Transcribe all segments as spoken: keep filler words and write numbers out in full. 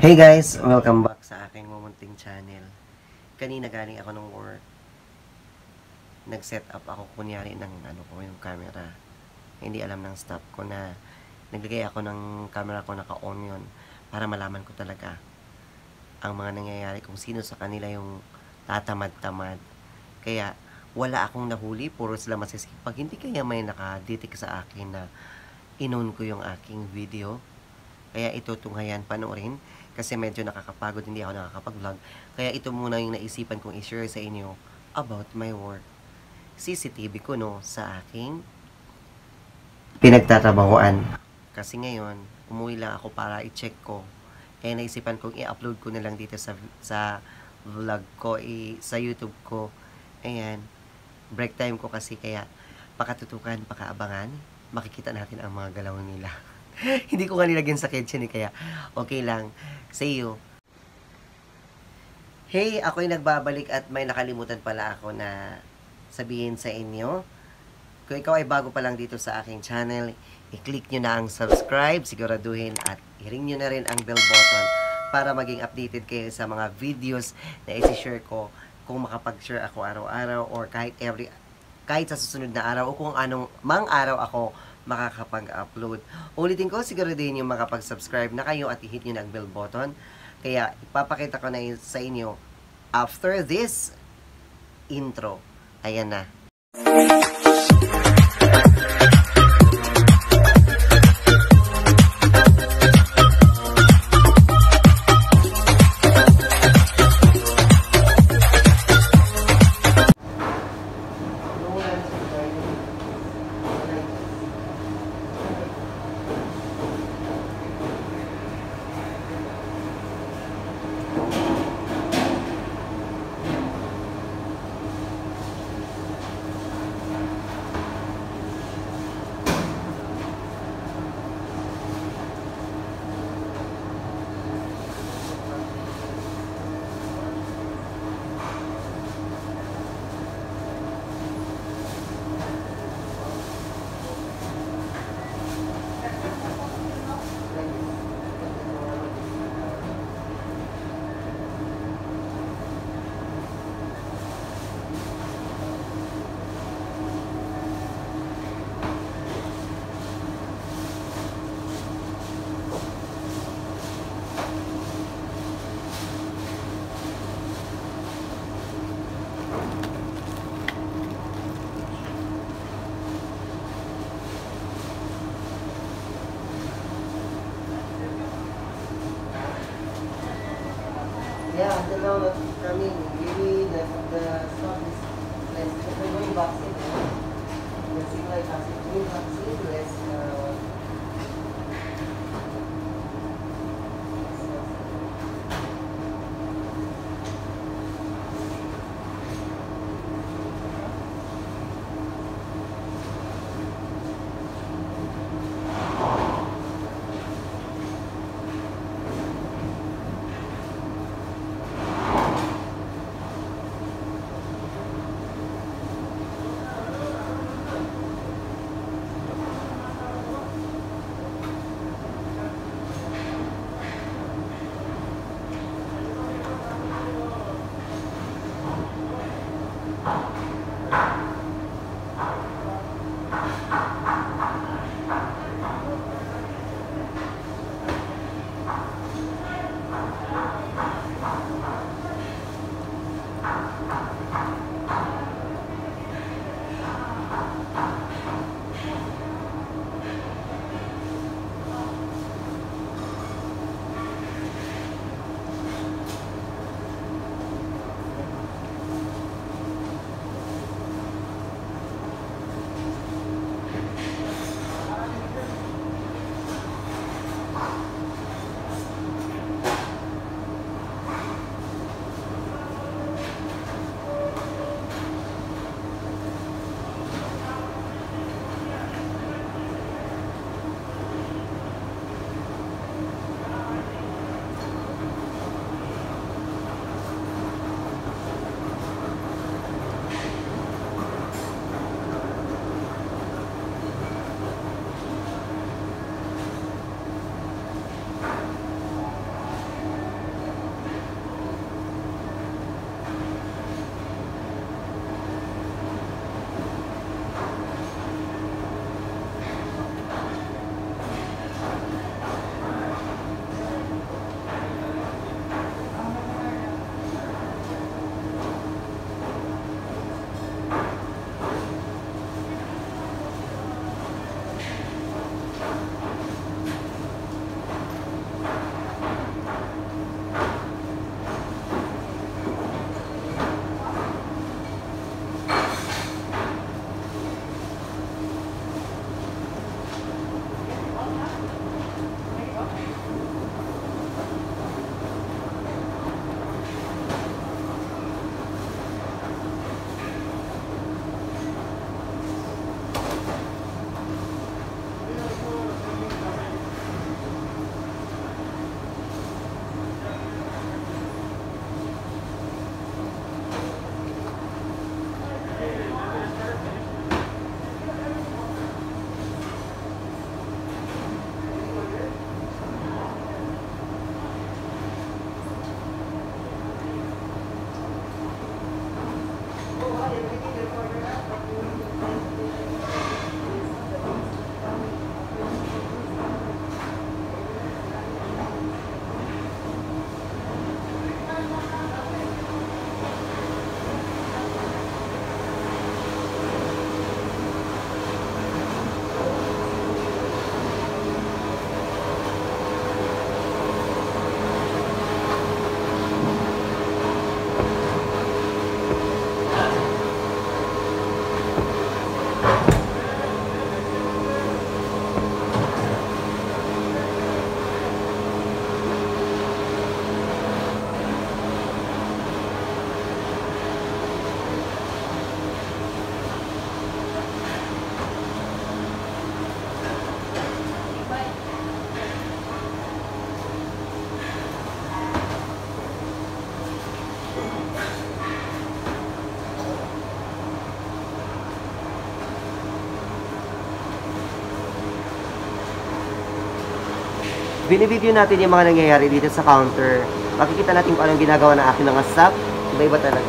Hey guys! Welcome back sa aking mumunting channel. Kanina galing ako ng work. Nag-set up ako kunyari ng ano ko yung camera. Hindi alam ng staff ko na naglagay ako ng camera ko naka-on yun para malaman ko talaga ang mga nangyayari kung sino sa kanila yung tatamad-tamad. Kaya wala akong nahuli, puro sila masisipag. Hindi kaya may nakadetect sa akin na inon ko yung aking video. Kaya ito tunghayan panoorin kasi medyo nakakapagod, hindi ako nakakapag-vlog. Kaya ito muna yung naisipan kong i-share sa inyo about my work. C C T V ko no sa aking pinagtatrabahoan. Kasi ngayon, umuwi lang ako para i-check ko. Kaya naisipan kong i-upload ko na lang dito sa sa vlog ko, i, sa YouTube ko. Ayan, break time ko kasi kaya pakatutukan, pakaabangan, makikita natin ang mga galaw nila. Hindi ko nga nilagyan sa kitchen eh, kaya okay lang. See you. Hey, ako'y nagbabalik at may nakalimutan pala ako na sabihin sa inyo. Kung ikaw ay bago pa lang dito sa aking channel, i-click nyo na ang subscribe, siguraduhin at i-ring nyo na rin ang bell button para maging updated kayo sa mga videos na isi-share ko kung makapag-share ako araw-araw or kahit every kahit sa susunod na araw o kung anong mang araw ako makakapag-upload. Ulitin ko, siguraduhin yung makapag-subscribe na kayo at i-hit nyo na ang bell button. Kaya ipapakita ko na sa inyo after this intro. Ayan na. Yeah, until now, not coming. Maybe the, the stock is less. If we're going vaccine, the single vaccine, going vaccine, less. Uh, binibideo natin yung mga nangyayari dito sa counter. Makikita natin kung anong ginagawa ng aking mga staff. Iba-iba talaga.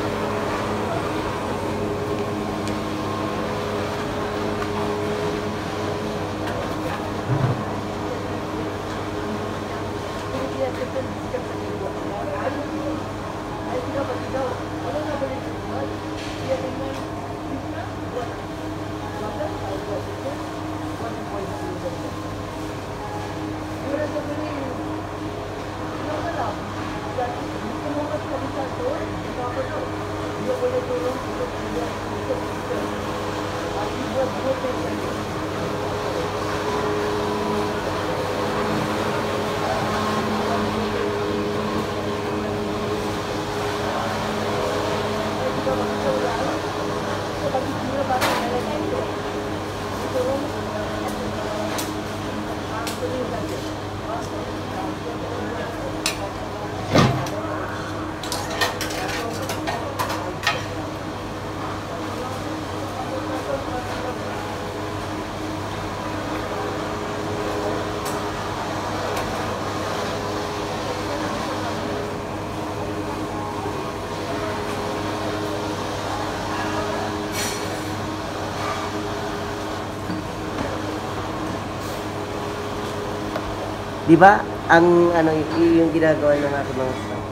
Di ba? Ang ano y- yung ginagawa ng aking mga staff.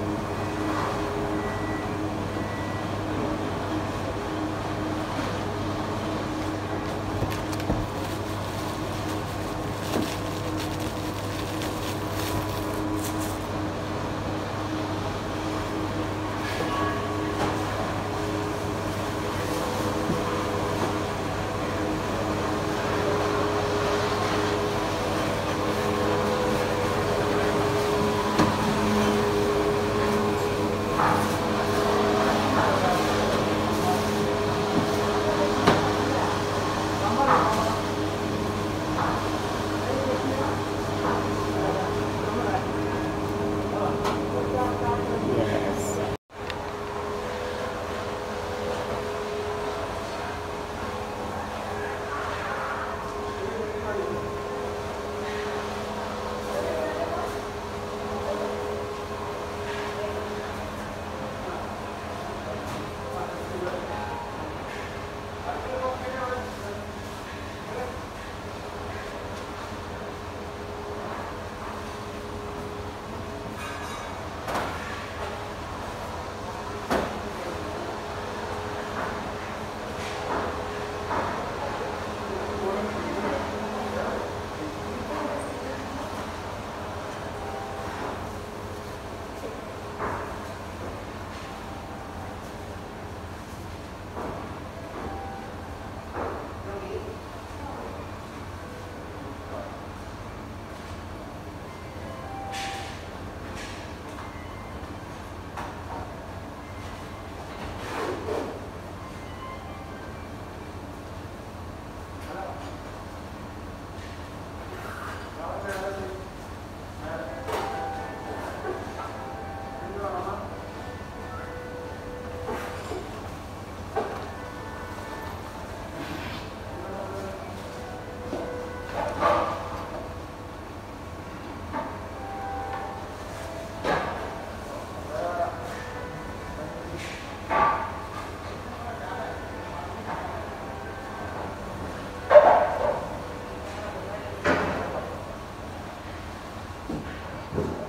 Yes. Thank you.